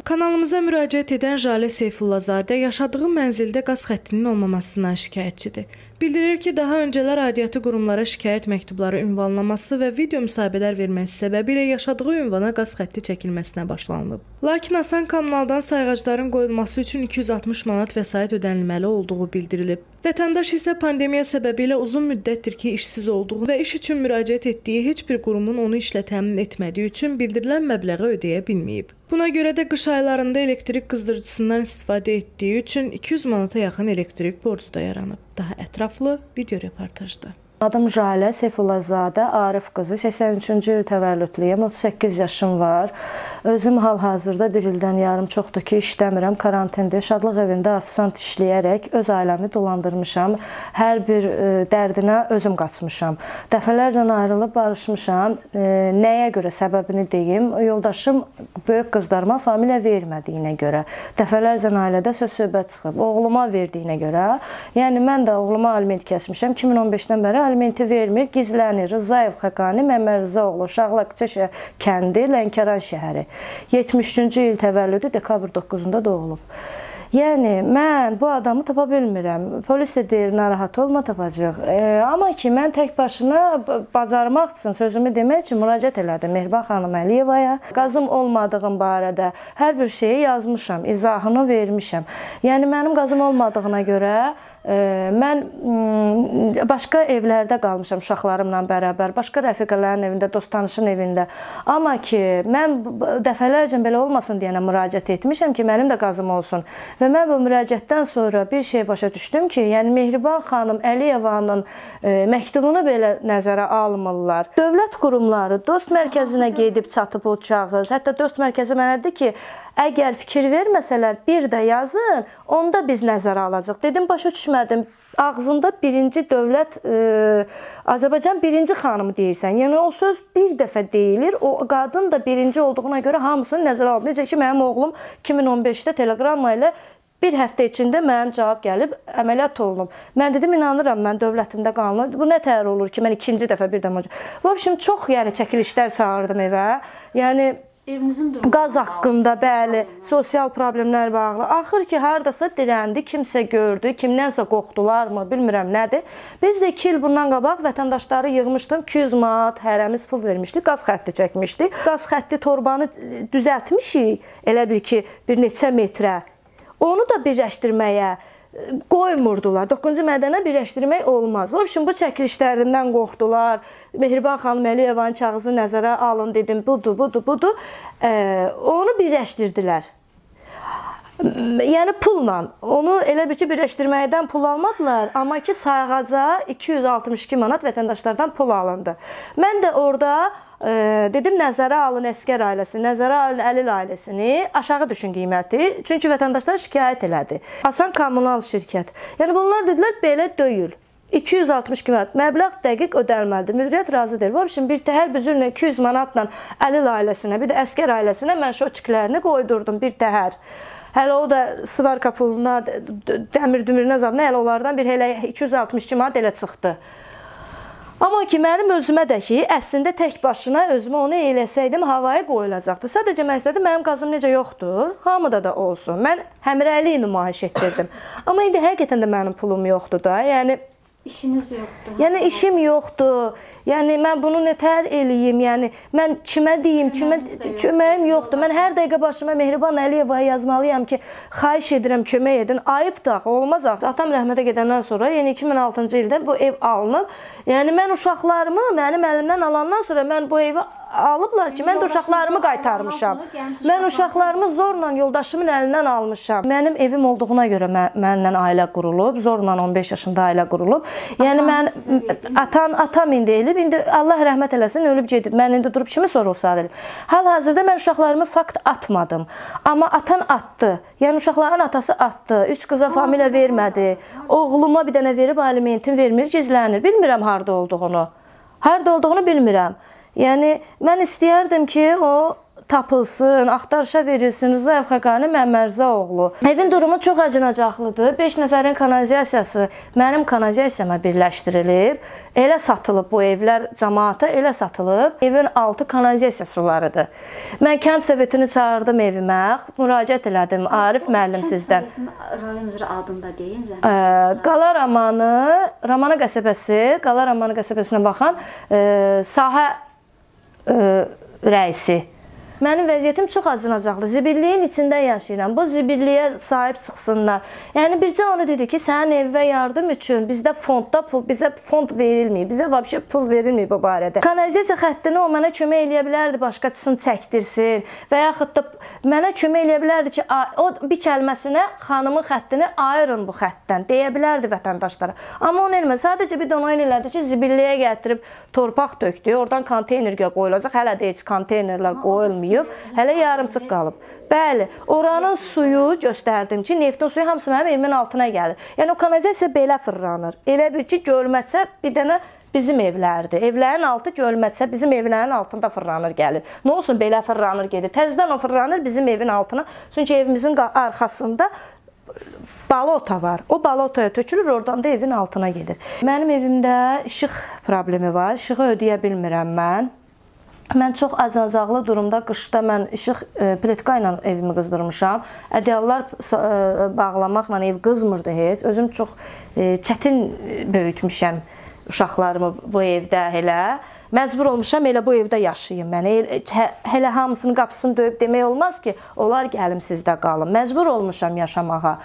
Kanalımıza müraciət edən Jalə Seyfullazadə yaşadığı mənzildə qaz xəttinin olmamasından şikayətçidir. Bildirir ki, daha öncələr aidiyyatı qurumlara şikayət məktubları ünvanlaması və video müsahibələr verməsi səbəbilə yaşadığı ünvana qaz xətti çəkilməsinə başlanılıb. Lakin Asan Kommunaldan sayğacların qoyulması üçün 260 manat vəsait ödənilməli olduğu bildirilib. Vətəndaş isə pandemiya səbəbilə uzun müddətdir ki, işsiz olduğu və iş üçün müraciət etdiyi heç bir qurumun onu işlə təmin etmədiyi üçün bildirilən məbləği ödəyə bilməyib. Buna görə də qış aylarında elektrik qızdırıcısından istifadə etdiyi üçün 200 manata yaxın elektrik borcu da yaranıb. Daha ətraflı video reportajda. Adım Jalə Seyfullazadə, Arif qızı, 83-cü il təvəllüdlüyəm, 38 yaşım var. Özüm hal-hazırda bir ildən yarım çoxdur ki, işləmirəm, karantində, şadlıq evində ofisant işləyərək öz ailəmi dolandırmışam. Hər bir dərdinə özüm qaçmışam. Dəfələrlə ayrılıb barışmışam. Nəyə görə səbəbini deyim? Yoldaşım böyük qızlarıma familiya vermədiyinə görə, dəfələrlə ailədə söz-söhbət çıxıb, oğluma verdiyinə görə. Yəni, mən də oğluma aliment kəsmişəm. 2015-dən bəri alimenti vermir, gizlənir. Rızayev Xəqani, Məmmər Rızaoğlu, Şağlaqçı kəndi, Lənkəran şəhəri. 73-cü il təvəllüdü dekabr 9-da doğulub. Yəni, mən bu adamı tapa bilmirəm. Polis də deyir, narahat olma, tapacaq. Amma ki, mən tək başına bacarmaq üçün, sözümü demək üçün müraciət elədim Mehriban xanım Əliyevaya. Qazım olmadığım barədə hər bir şeyi yazmışam, izahını vermişəm. Yəni, mənim qazım olmadığına görə mən başqa evlərdə qalmışam uşaqlarımla bərabər, başqa rəfiqələrin evində, dost-tanışın evində. Amma ki, mən dəfələrcə belə olmasın deyənə müraciət etmişəm ki, mənim də qazım olsun. Və mən bu müraciətdən sonra bir şey başa düşdüm ki, yəni Mehriban xanım Əliyevanın məktubunu belə nəzərə almırlar. Dövlət qurumları dost mərkəzinə gedib çatıb uçağız. Hətta dost mərkəzi mənə dedi ki, əgər fikir verməsələr, bir də yazın, onda biz nəzərə alacaq. Dedim, başa düşmədim. Ağzında birinci dövlət, Azərbaycan birinci xanımı deyirsən. Yəni, o söz bir dəfə deyilir. O qadın da birinci olduğuna görə hamısını nəzərə alıb. Necə ki, mənim oğlum 2015-də telegramma ilə bir həftə içində mənim cavab gəlib, əməliyyat olunub. Mən dedim, inanıram, mən dövlətimdə qanunum. Bu nə təhər olur ki, mən ikinci dəfə bir dəməcə. Bu, şimdi çox çəkilişlər çağırdım evə. Yəni, qaz haqqında, bəli, sosial problemlər bağlı. Axır ki, haradasa dirəndi, kimsə gördü, kimdənsə qorxdularmı, bilmirəm nədir. Biz də 2 il bundan qabaq vətəndaşları yığmışdım, 200 manat hərəmiz pul vermişdik, qaz xətti çəkmişdik. Qaz xətti torbanı düzəltmişik, elə bil ki, bir neçə metrə. Onu da birləşdirməyə qoymurdular. 9-cu mədənə birləşdirmək olmaz. Bu çəkilişlərindən qorxdular. Mehriban xanım Əliyevanın kağızı nəzərə alın dedim. Budur, budur, budur. Onu birləşdirdilər. Yəni pulla. Onu elə bir ki, birləşdirməkdən pul almadılar. Amma ki, sayğaca 262 manat vətəndaşlardan pul alındı. Mən də orada dedim, nəzərə alın Əskər ailəsini, nəzərə alın Əlil ailəsini, aşağı düşün qiyməti. Çünki vətəndaşlar şikayət elədi. Asan Kommunal şirkət. Yəni, bunlar dedilər, belə deyil. 260 manat məbləğ dəqiq ödəlməlidir. Müdiriyyət razıdır. Bir təhər büzürlə 200 manatla Əlil ailəsinə, bir də Əskər ailəsinə mən şoçiklərini qoydurdum bir təhər. Hələ o da svarka puluna, dəmir-dümürünə zadına, hələ onlardan bir hələ 262 manat elə çıxdı. Amma ki, mənim özümə də ki, əslində tək başına özümə onu eləsəydim, havaya qoyulacaqdı. Sadəcə məqsədi mənim qazım necə yoxdur, hamıda da olsun. Mən həmrəylik nümayiş etdirdim. Amma indi həqiqətən də mənim pulum yoxdur da. Yəni, İşiniz yoxdur. Yəni, işim yoxdur. Yəni, mən bunu nətər eləyim? Yəni, mən kimə deyim, köməyim yoxdur. Mən hər dəqiqə başıma Mehriban Əliyevaya yazmalıyam ki, xahiş edirəm, kömək edin. Ayıb da, olmaz axı. Atam rəhmətə gedəndən sonra, yəni 2006-cı ildə bu ev alınıb. Yəni, mən uşaqlarımı mənim əlimdən alandan sonra mən bu evi alıblar ki, mən də uşaqlarımı qaytarmışam. Mən uşaqlarımı zorla yoldaşımın əlindən almışam. Mənim evim olduğuna görə mənlə ailə qurulub, zorla 15 yaşında ailə qurulub. Yəni, atam indi elib, indi Allah rəhmət eləsin, ölüb gedib. Mən indi durub kimi sorulsa edim. Hal-hazırda mən uşaqlarımı fakt atmadım. Amma atan atdı. Yəni, uşaqların atası atdı. 3 qıza familiya vermədi. Oğluma bir dənə verib alimentin vermir, gizlənir. Bilmirəm harada olduğunu. Harada olduğunu bilmirəm. Yəni, mən istəyərdim ki, o tapılsın, axtarışa verilsin. Rzayev Xəqani Məmmərza oğlu. Evin durumu çox acınacaqlıdır. 5 nəfərin kanalizasiyası mənim kanalizasiyama birləşdirilib. Elə satılıb bu evlər cəmaata, elə satılıb. Evin altı kanalizasiya sularıdır. Mən kənd sovetini çağırdım evimə, müraciət elədim Arif müəllim sizdən. Rayon üzrə adında deyin. Qala Ramanı qəsəbəsi, Qala Ramanı qəsəbəsinə baxan sahə rəisi. Mənim vəziyyətim çox acınacaqlı. Zibilliyin içində yaşayıram. Bu zibilliyə sahib çıxsınlar. Yəni bircə onu dedi ki, sənin evə yardım üçün bizdə fondda pul, bizə fond verilməyib. Bizə vəbşə pul verilməyib bu barədə. Kanalizasiya xəttini o mənə kömək eləyə bilərdi, başqasını çəkdirsin və yaxud da mənə kömək eləyə bilərdi ki, o bir kəlməsinə xanımın xəttini ayırın bu xəttdən deyə bilərdi vətəndaşlara. Amma onu eləmədi. Sadəcə bir də onu elədi ki, zibilliyə gətirib torpaq tökdü. Oradan konteynerə qoyulacaq. Hələ də heç konteynerlər qoyulmayıb. Hələ yarımçıq qalıb. Bəli, oranın suyu göstərdim ki, neftin suyu hamısı mənim evimin altına gəlir. Yəni o kanalizasiya belə fırlanır. Elə bir ki, gölməçə bir dənə bizim evlərdir. Evlərin altı gölməçə bizim evlərin altında fırlanır gəlir. Nə olsun belə fırlanır gedir. Təzədən o fırlanır bizim evin altına. Çünki evimizin arxasında balota var. O balotaya tökülür, oradan da evin altına gedir. Mənim evimdə işıq problemi var. İşığı ödəyə bilmirəm mən. Mən çox acınacaqlı durumda qışda mən işıq pletka ilə evimi qızdırmışam. Ədyallar bağlamaqla ev qızmırdı heç. Özüm çox çətin böyütmüşəm uşaqlarımı bu evdə elə. Məcbur olmuşam elə bu evdə yaşayayım mən. Hələ hamısının qapısını döyüb demək olmaz ki, onlar gəlim sizdə qalın. Məcbur olmuşam yaşamağa.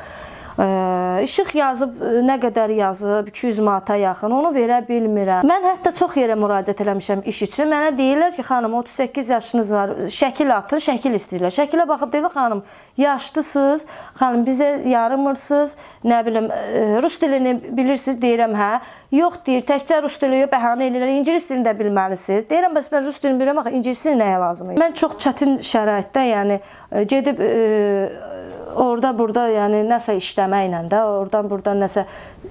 İşıq yazıb, nə qədər yazıb, 200 manata yaxın, onu verə bilmirəm. Mən hətta çox yerə müraciət eləmişəm iş üçün. Mənə deyirlər ki, xanım 38 yaşınız var, şəkil atın, şəkil istəyirlər. Şəkilə baxıb deyirlər, xanım yaşlısınız, xanım bizə yarımırsınız, nə bilim, rus dilini bilirsiniz, deyirəm hə. Yox deyir, təkcə rus dili yox, bəhanə edirlər, ingilis dilini də bilməlisiniz. Deyirəm, bəs mən rus dilini bilirəm, axı ingilis dili nəyə lazımdır? Mən çox çətin şəraitdə, yəni gedib orada burada yəni nəsə işləməklə də, oradan buradan nəsə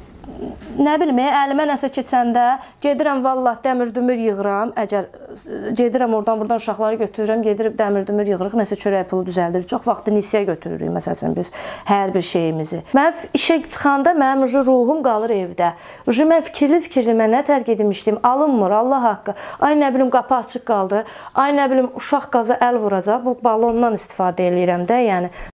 nə bilim, əlimə nəsə keçəndə gedirəm vallah dəmir-dümür yığıram. Əgər gedirəm oradan buradan uşaqları götürürəm, gedirib dəmir-dümür yığırıq, nəsə çörək pulu düzəldirik. Çox vaxtı nisiyə götürürük məsələn biz hər bir şeyimizi. Mən işə çıxanda mənim ruhum qalır evdə. Mən fikirli mən nə tərk etmişdim, alınmır Allah haqqı. Ay nə bilim qapı açıq qaldı. Ay nə bilim uşaq qaza əl vuracaq. Bu balondan istifadə eləyirəm də, yəni